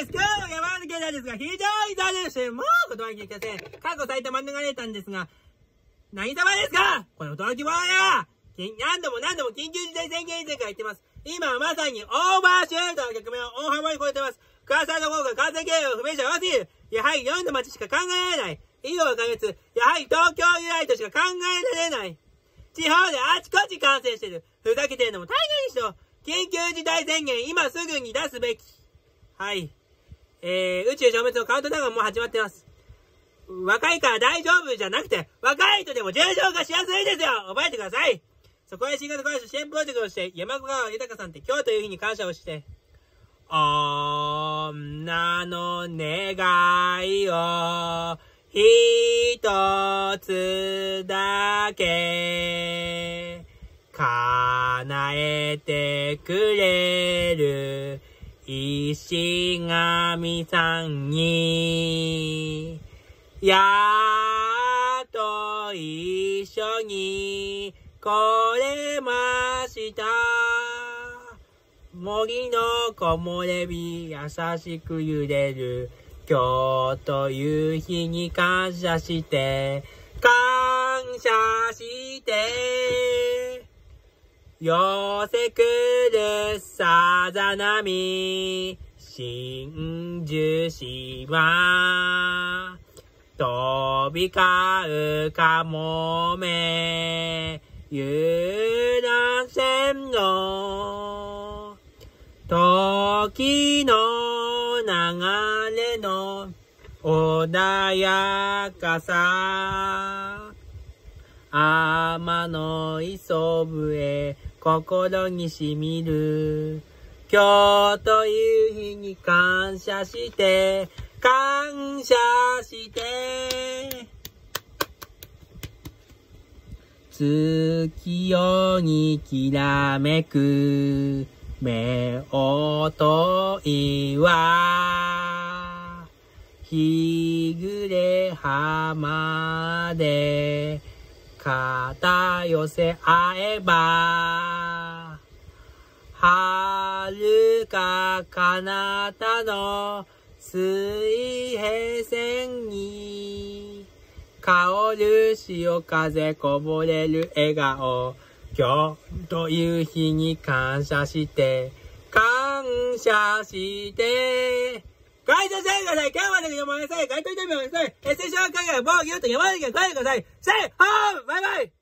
です。今日の山形県なんですが、非常に残念でして、もう断りに来ません。過去最多免れたんですが、何様ですかこの驚き者や何度も緊急事態宣言以前から言ってます。今はまさにオーバーシュートの局面を大幅に超えてます。クラスターの効果、感染経路不明者が多すぎる。やはり4の町しか考えられない。医療は過熱。やはり東京由来としか考えられない。地方であちこち感染してる。ふざけてるのも大概にしろ。緊急事態宣言、今すぐに出すべき。はい。宇宙消滅のカウントダウンも始まってます。若いから大丈夫じゃなくて、若い人でも重症化しやすいですよ覚えてください。そこへ新型コロナ支援プロジェクトをして、山川豊さんって今日という日に感謝をして、女の願いを一つだけ叶えてくれる石神さんにやっと一緒に来れました。森の木漏れ日優しく揺れる今日という日に感謝して寄せくるさざ波真珠島飛び交うかもめ遊覧船の時の流れの穏やかさ天の磯笛心にしみる今日という日に感謝して月夜にきらめく夫婦は日暮れ浜で肩寄せ合えば遥か彼方の水平線に香る潮風こぼれる笑顔今日という日に感謝して該当してください。今日までに読まれなさい。該当してください。拙者は海外某牛と山崎が帰ってください。ステイホームバイバイ